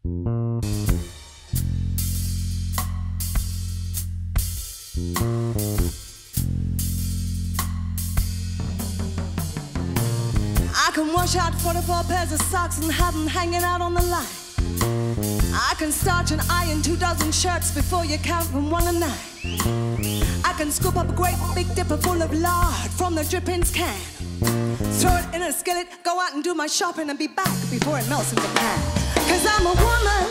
I can wash out 44 pairs of socks and have them hanging out on the line. I can starch and iron 24 shirts before you count from 1 to 9. I can scoop up a great big dipper full of lard from the drippings can. Throw it in a skillet, go out and do my shopping and be back before it melts in the pan. 'Cause I'm a woman,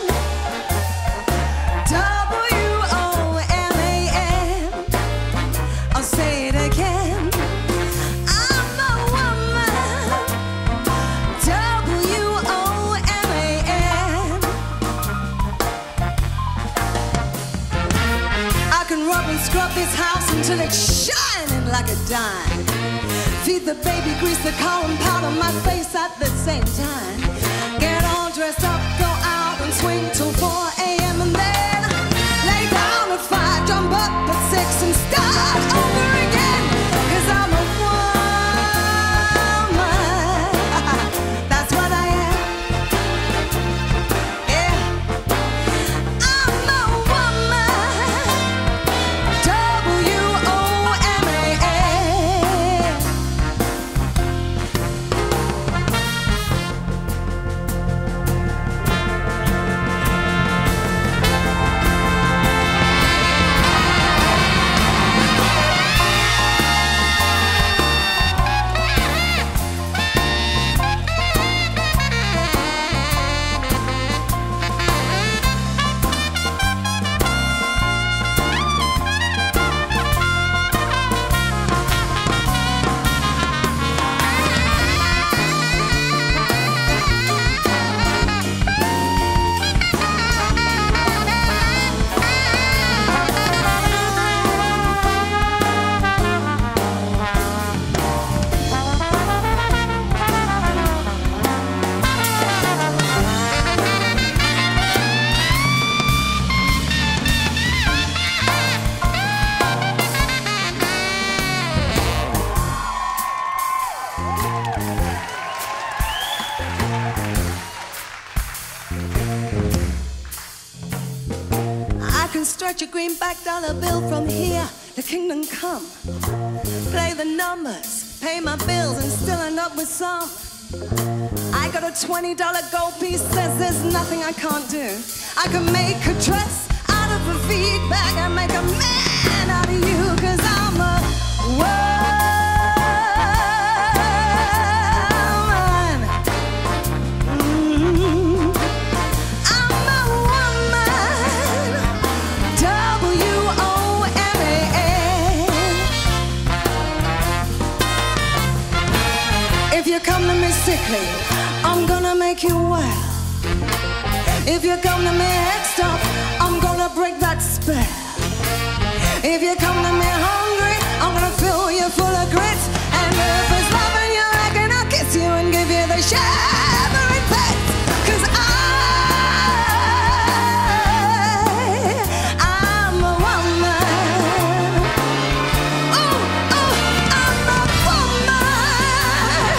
W-O-M-A-N. I'll say it again. Scrub this house until it's shining like a dime. Feed the baby, grease the car and powder my face at the same time. Get all dressed up, go out and swing till 4 a.m. and then lay down at 5, jump up at 6 and start over again. 'Cause I'm a woman, that's what I am. Yeah, I'm a woman, W-O-M-A-N. Stretch a greenback dollar bill from here to kingdom come. Play the numbers, pay my bills and still end up with some. I got a $20 gold piece, says there's nothing I can't do. I can make a dress out of a feedback and make a man out of you. 'Cause I'm a woman. If you come to me sickly, I'm gonna make you well. If you come to me hexed up, I'm gonna break that spell. If you come to me hungry, I'm gonna fill you full of grit. And if it's loving you, I can kiss you and give you the shivering pet. 'Cause I'm a woman. Oh, I'm a woman.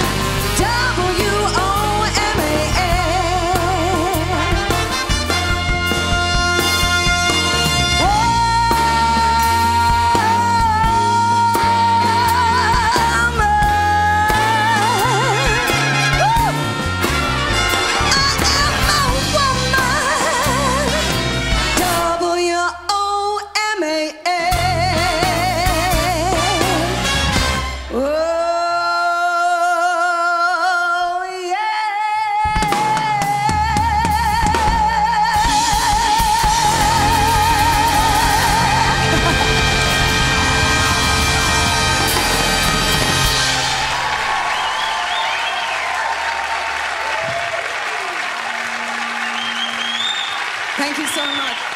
Thank you so much.